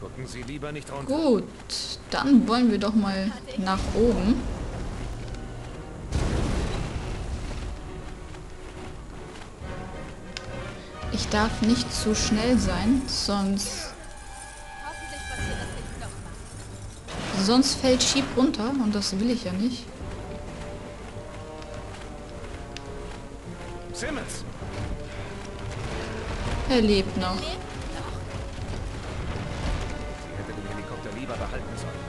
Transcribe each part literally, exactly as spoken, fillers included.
Gucken Sie lieber nicht runter. Gut, dann wollen wir doch mal nach oben. Ich darf nicht zu schnell sein, sonst... Sonst fällt Sheep runter und das will ich ja nicht. Simmons! Er lebt noch. Sie hätte den Helikopter lieber behalten sollen.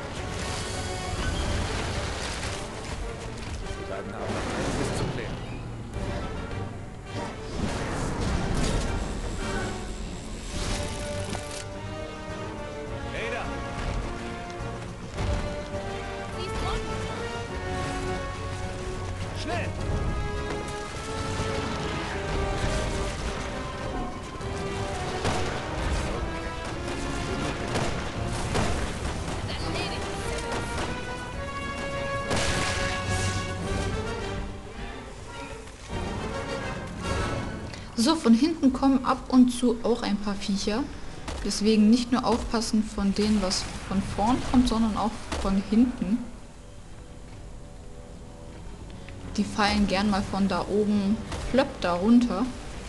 Die beiden haben noch einiges zu klären. Ada! Schnell! So, von hinten kommen ab und zu auch ein paar Viecher. Deswegen nicht nur aufpassen von denen, was von vorn kommt, sondern auch von hinten. Die fallen gern mal von da oben plöpp da runter.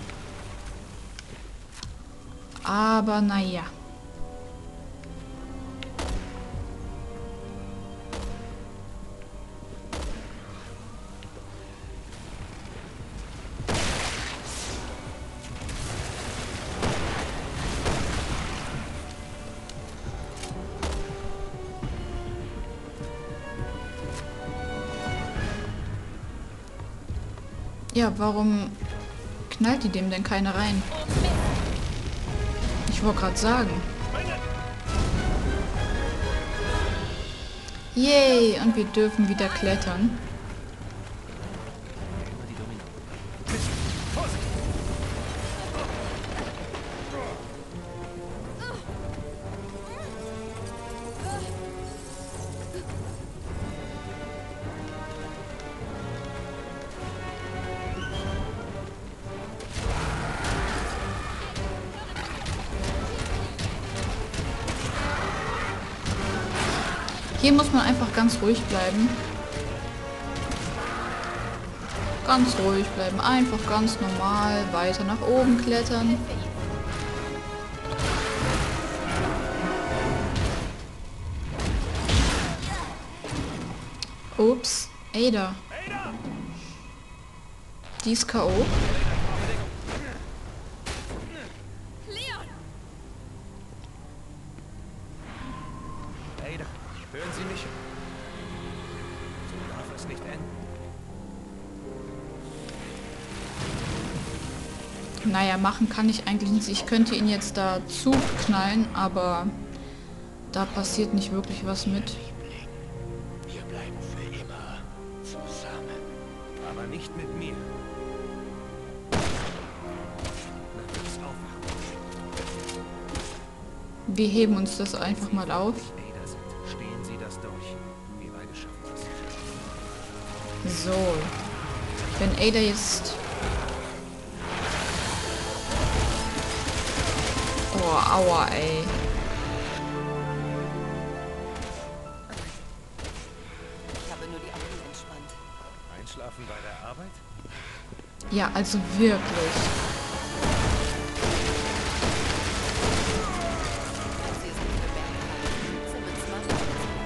Aber naja. Ja, warum knallt die dem denn keine rein? Ich wollte gerade sagen. Yay, und wir dürfen wieder klettern. Hier muss man einfach ganz ruhig bleiben. Ganz ruhig bleiben. Einfach ganz normal weiter nach oben klettern. Ups. Ada. Die ist K O. Ada, hören Sie mich? So darf es nicht enden. Naja, machen kann ich eigentlich nichts. Ich könnte ihn jetzt da zuknallen, aber da passiert nicht wirklich was mit. Wir bleiben für immer zusammen. Aber nicht mit mir. Lass uns aufwachen. Wir heben uns das einfach mal auf. Ada sind. Stehen Sie das durch. Wir beide schaffen das. So. Wenn Ada jetzt... Oh, aua, ey. Ich habe nur die Augen entspannt. Einschlafen bei der Arbeit? Ja, also wirklich. Sie ist nicht bemerkt. Simmons Mann. Nichts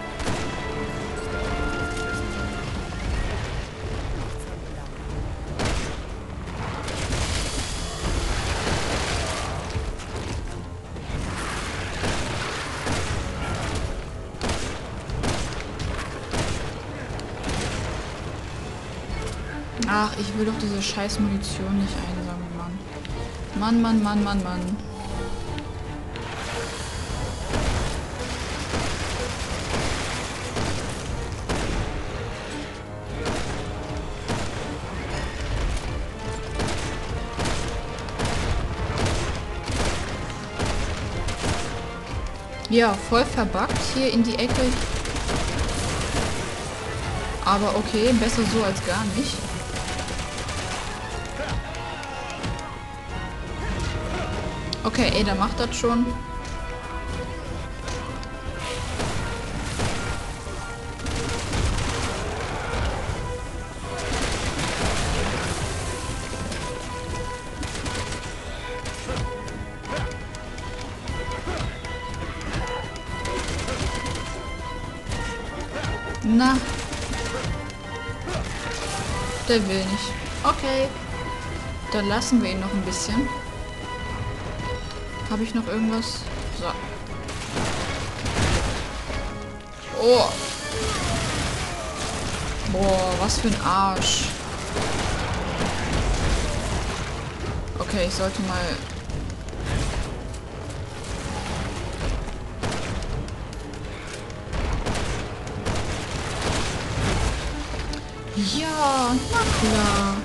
angelangt. Ach, ich will doch diese scheiß Munition nicht einsammeln, Mann. Mann, Mann, Mann, Mann, Mann. Ja, voll verbuggt hier in die Ecke. Aber okay, besser so als gar nicht. Okay, Ada macht das schon. Na. Der will nicht. Okay. Dann lassen wir ihn noch ein bisschen. Habe ich noch irgendwas? So. Oh. Boah, was für ein Arsch. Okay, ich sollte mal... Ja, na klar.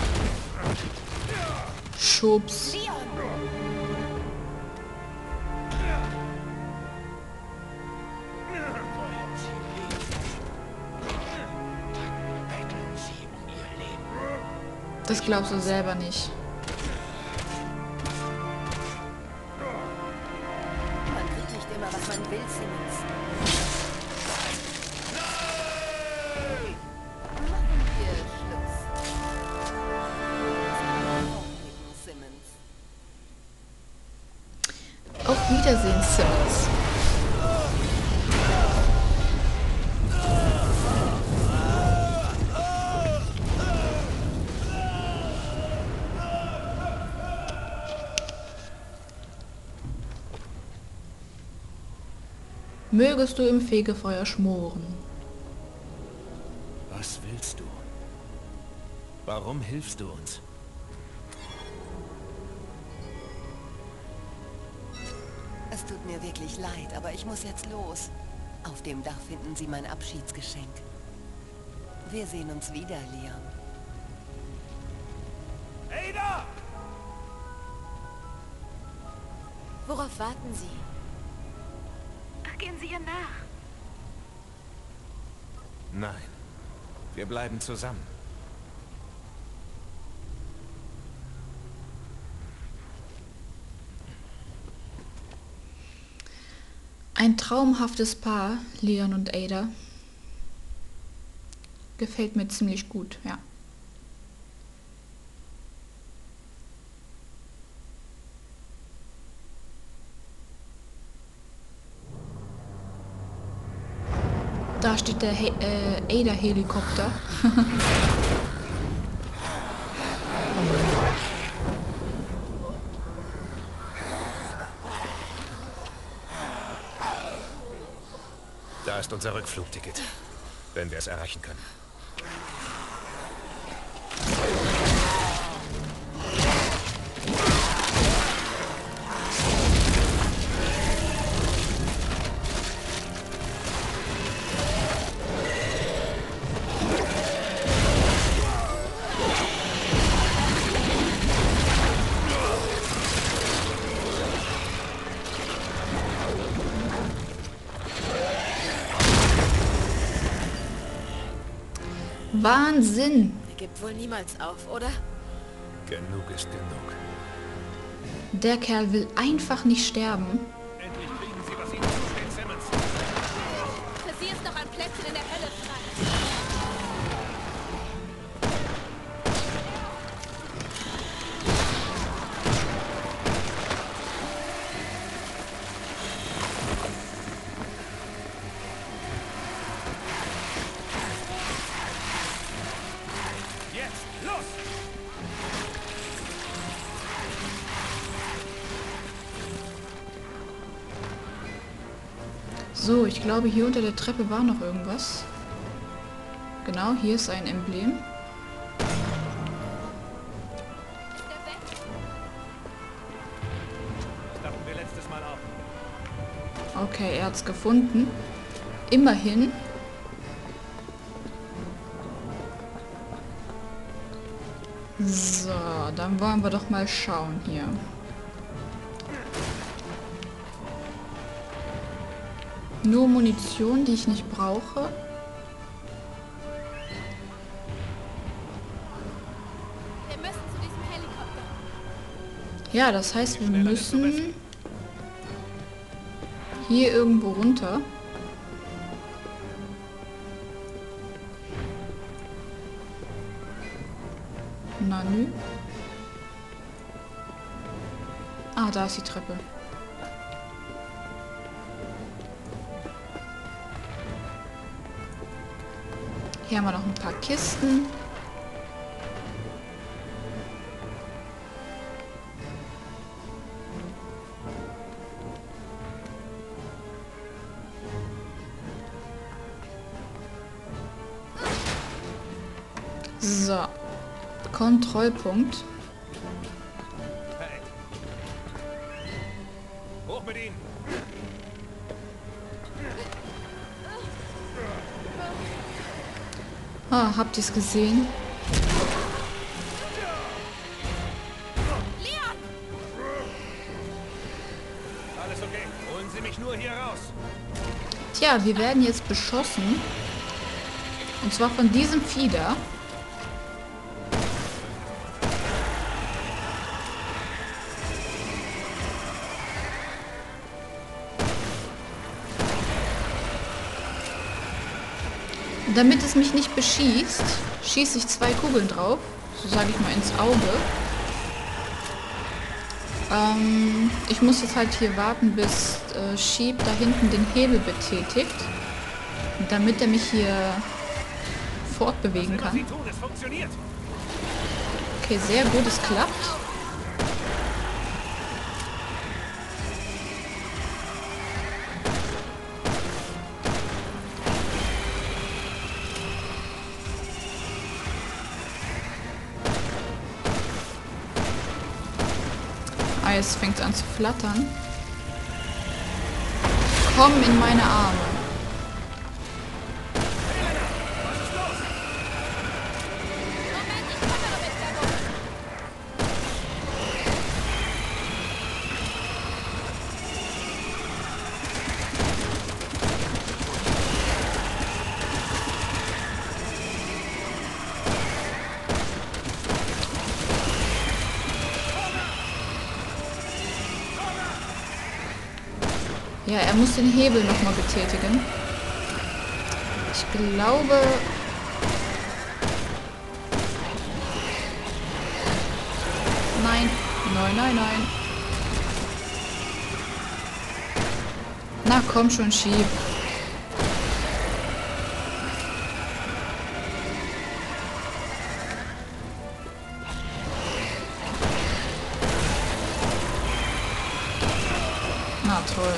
Schubs. Wollen Sie leben? Dann betteln Sie um Ihr Leben. Das glaubst du selber nicht. Man kriegt nicht immer, was man will, Simmons. Machen wir Schluss. Simmons. Auf Wiedersehen, Simmons. Mögest du im Fegefeuer schmoren. Was willst du? Warum hilfst du uns? Es tut mir wirklich leid, aber ich muss jetzt los. Auf dem Dach finden Sie mein Abschiedsgeschenk. Wir sehen uns wieder, Leon. Ada! Worauf warten Sie? Gehen Sie ihr nach. Nein. Wir bleiben zusammen. Ein traumhaftes Paar, Leon und Ada. Gefällt mir ziemlich gut, ja. Da steht der He äh, Ada-Helikopter. Da ist unser Rückflugticket, wenn wir es erreichen können. Wahnsinn! Er gibt wohl niemals auf, oder? Genug ist genug. Der Kerl will einfach nicht sterben. Endlich kriegen Sie, was Ihnen zusteht, Simmons. Für Sie ist noch ein Plätzchen in der Hölle frei. Jetzt, los! So, ich glaube, hier unter der Treppe war noch irgendwas. Genau, hier ist ein Emblem. Das dachten wir letztes Mal auch. Okay, er hat's gefunden. Immerhin. So, dann wollen wir doch mal schauen hier. Nur Munition, die ich nicht brauche. Wir müssen zu diesem Helikopter. Ja, das heißt, wir müssen hier irgendwo runter. Na nü. Ah, da ist die Treppe. Hier haben wir noch ein paar Kisten. So. Kontrollpunkt. Hey. Hoch mit ihnen. Ah, habt ihr es gesehen? Alles okay. Holen Sie mich nur hier raus. Tja, wir werden jetzt beschossen. Und zwar von diesem Vieh da. Und damit es mich nicht beschießt, schieße ich zwei Kugeln drauf. So sage ich mal ins Auge. Ähm, ich muss jetzt halt hier warten, bis äh, Sheep da hinten den Hebel betätigt. Damit er mich hier fortbewegen Was kann. Sie tun, es funktioniert. Okay, sehr gut, es klappt. Ah, jetzt fängt es an zu flattern. Komm in meine Arme. Moment, ich komme damit, Servo. Ja, er muss den Hebel nochmal betätigen. Ich glaube... Nein. Nein, nein, nein. Na komm schon, Sheep. Na toll.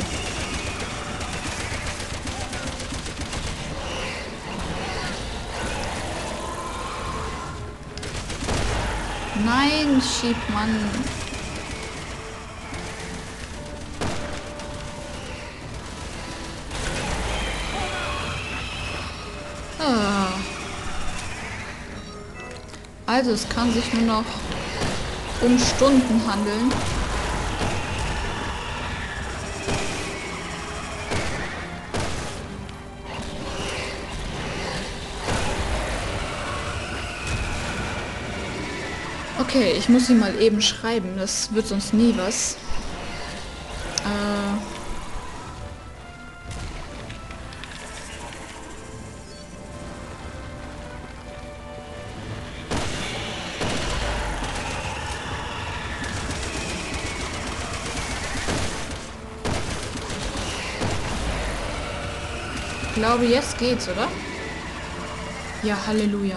Nein, Sheep, Mann. Ah. Also, es kann sich nur noch um Stunden handeln. Okay, ich muss ihn mal eben schreiben. Das wird sonst nie was. Äh... Ich glaube, jetzt geht's, oder? Ja, Halleluja.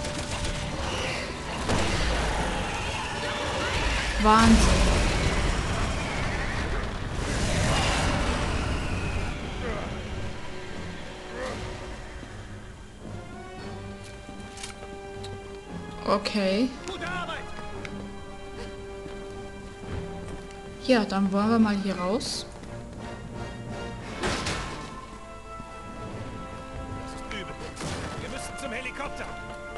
Wahnsinn. Okay. Gute Arbeit. Ja, dann wollen wir mal hier raus. Das ist übel. Wir müssen zum Helikopter.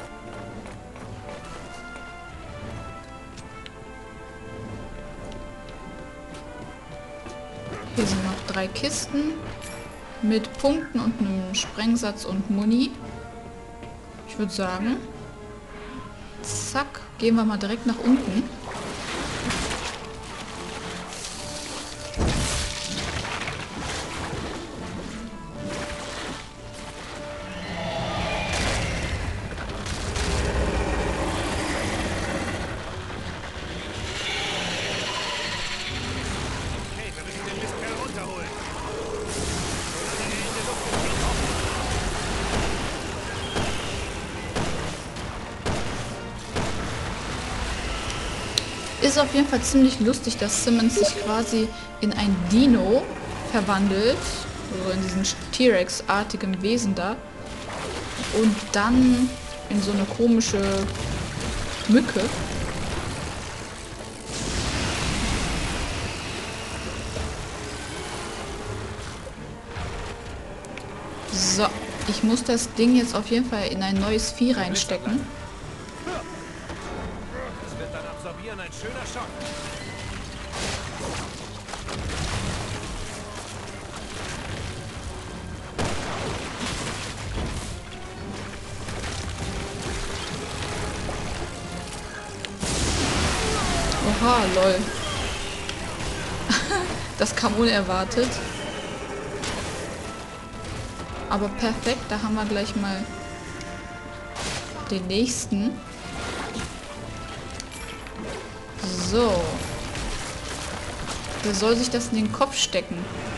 Hier sind noch drei Kisten mit Punkten und einem Sprengsatz und Muni. Ich würde sagen, zack, gehen wir mal direkt nach unten. Okay, wir müssen den Mistkerl runterholen. Solange er in der Luft ist, geht auch. Ist auf jeden Fall ziemlich lustig, dass Simmons sich quasi in ein Dino verwandelt, also in diesen T-Rex-artigen Wesen da, und dann in so eine komische Mücke. So, ich muss das Ding jetzt auf jeden Fall in ein neues Vieh reinstecken. Das wird dann absorbieren, ein schöner Schock. Oha, lol. Das kam unerwartet. Aber perfekt, da haben wir gleich mal den nächsten. So. Der soll sich das in den Kopf stecken.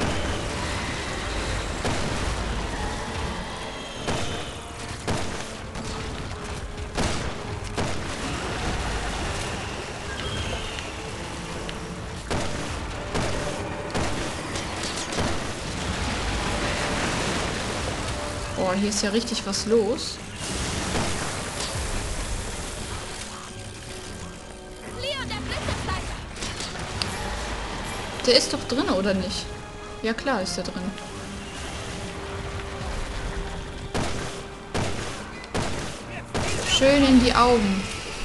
Boah, hier ist ja richtig was los. Leon, der Blitzableiter! Der ist doch drin, oder nicht? Ja klar ist der drin. Schön in die Augen.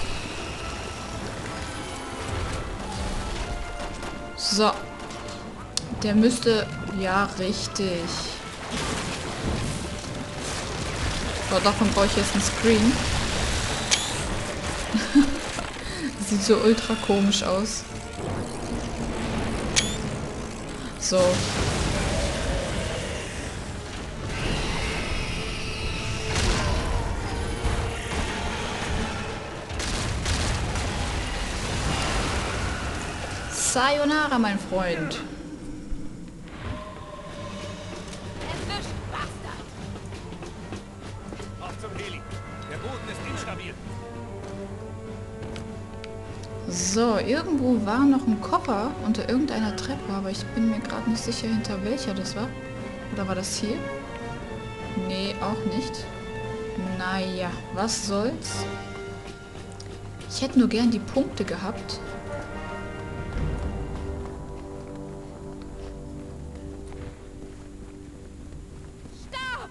So. Der müsste... Ja, richtig. So, davon brauche ich jetzt einen Screen. Sieht so ultra komisch aus. So. Sayonara, mein Freund. Erwischt, Bastard! Auf zum Heli. Der Boden ist instabil. So, irgendwo war noch ein Koffer unter irgendeiner Treppe, aber ich bin mir gerade nicht sicher, hinter welcher das war. Oder war das hier? Nee, auch nicht. Naja, was soll's. Ich hätte nur gern die Punkte gehabt. Stopp!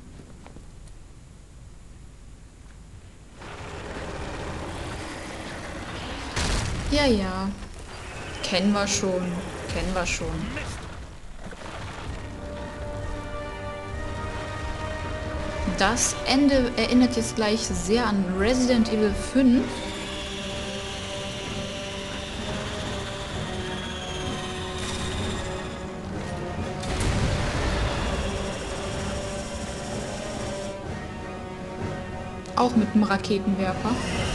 Ja, ja. Kennen wir schon. Kennen wir schon. Das Ende erinnert jetzt gleich sehr an Resident Evil fünf. Auch mit einem Raketenwerfer.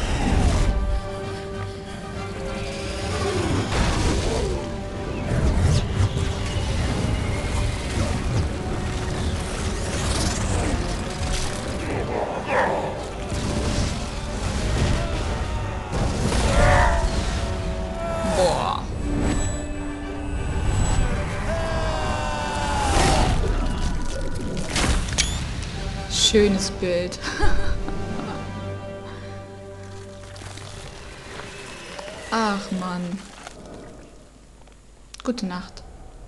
Boah. Schönes Bild. Ach Mann. Gute Nacht.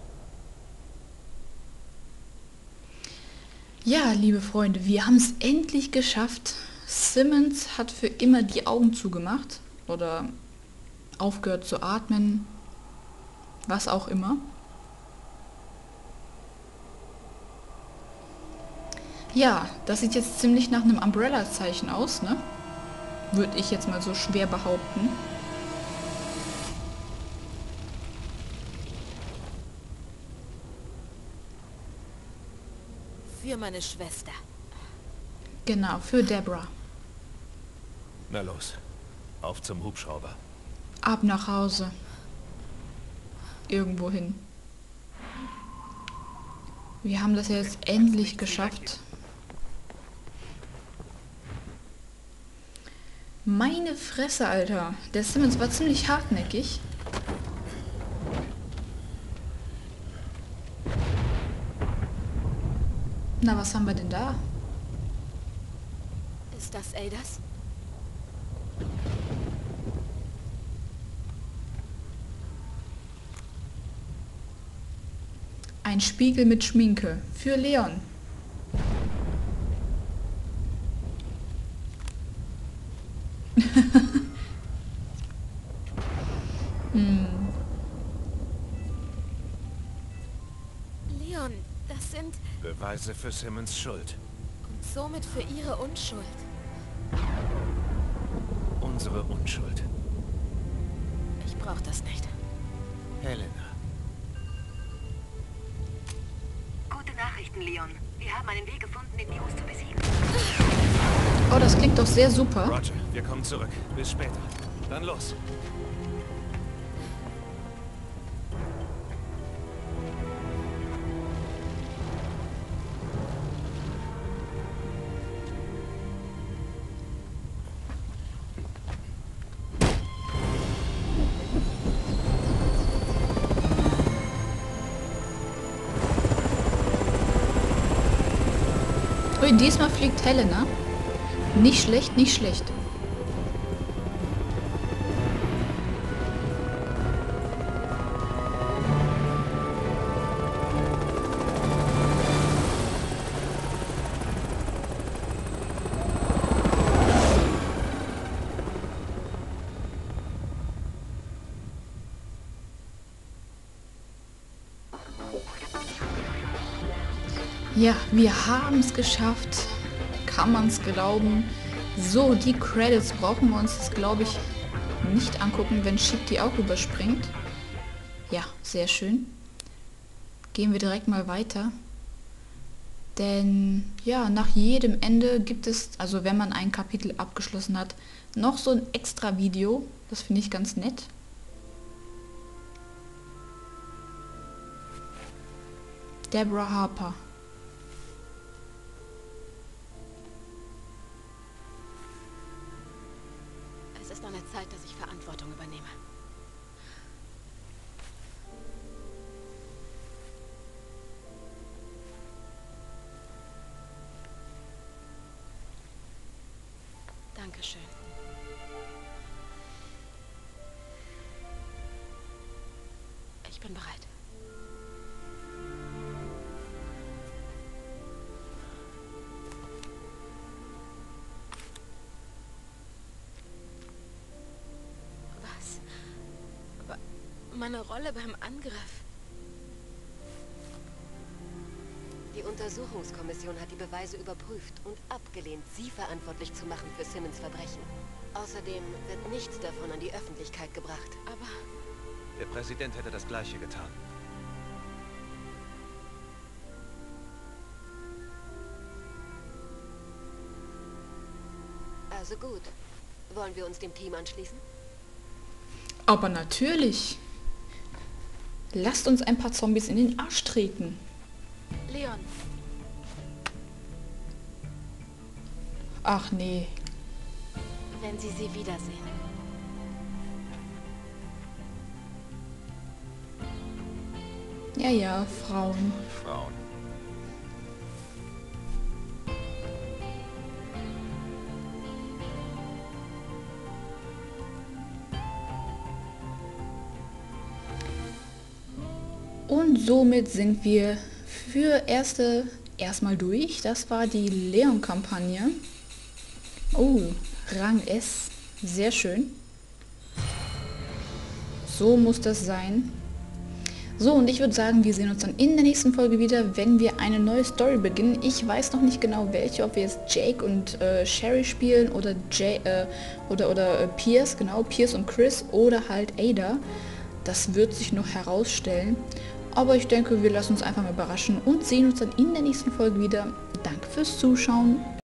Ja, liebe Freunde, wir haben es endlich geschafft. Simmons hat für immer die Augen zugemacht oder aufgehört zu atmen, was auch immer. Ja, das sieht jetzt ziemlich nach einem Umbrella-Zeichen aus, ne? Würde ich jetzt mal so schwer behaupten. Für meine Schwester. Genau, für Deborah. Na los. Auf zum Hubschrauber. Ab nach Hause. Irgendwo hin. Wir haben das ja jetzt endlich geschafft. Meine Fresse, Alter. Der Simmons war ziemlich hartnäckig. Na, was haben wir denn da? Ist das Adas? Ein Spiegel mit Schminke. Für Leon. hm. Leon, das sind... Beweise für Simmons Schuld. Und somit für ihre Unschuld. Unsere Unschuld. Ich brauche das nicht. Helena. Gute Nachrichten, Leon. Wir haben einen Weg gefunden, den News zu besiegen. Oh, das klingt doch sehr super. Roger, wir kommen zurück. Bis später. Dann los. Ui, diesmal fliegt Helena. Nicht schlecht, nicht schlecht. Ja, wir haben es geschafft. Kann man es glauben. So, die Credits brauchen wir uns jetzt, glaube ich, nicht angucken, wenn Sheep die auch überspringt. Ja, sehr schön. Gehen wir direkt mal weiter. Denn, ja, nach jedem Ende gibt es, also wenn man ein Kapitel abgeschlossen hat, noch so ein extra Video. Das finde ich ganz nett. Deborah Harper. Es ist an der Zeit, dass ich Verantwortung übernehme. Dankeschön. Ich bin bereit. Meine Rolle beim Angriff. Die Untersuchungskommission hat die Beweise überprüft und abgelehnt, Sie verantwortlich zu machen für Simmons Verbrechen. Außerdem wird nichts davon an die Öffentlichkeit gebracht. Aber Der Präsident hätte das Gleiche getan. Also gut. Wollen wir uns dem Team anschließen? Aber natürlich. Lasst uns ein paar Zombies in den Arsch treten. Leon, Ach nee. wenn Sie sie wiedersehen. Ja, ja, Frauen. Frauen. Und somit sind wir für erste erstmal durch. Das war die Leon-Kampagne. Oh, Rang S. Sehr schön. So muss das sein. So, und ich würde sagen, wir sehen uns dann in der nächsten Folge wieder, wenn wir eine neue Story beginnen. Ich weiß noch nicht genau welche, ob wir jetzt Jake und äh, Sherry spielen oder Jay, äh, oder, oder äh, Pierce, genau, Pierce und Chris oder halt Ada. Das wird sich noch herausstellen. Aber ich denke, wir lassen uns einfach mal überraschen und sehen uns dann in der nächsten Folge wieder. Danke fürs Zuschauen.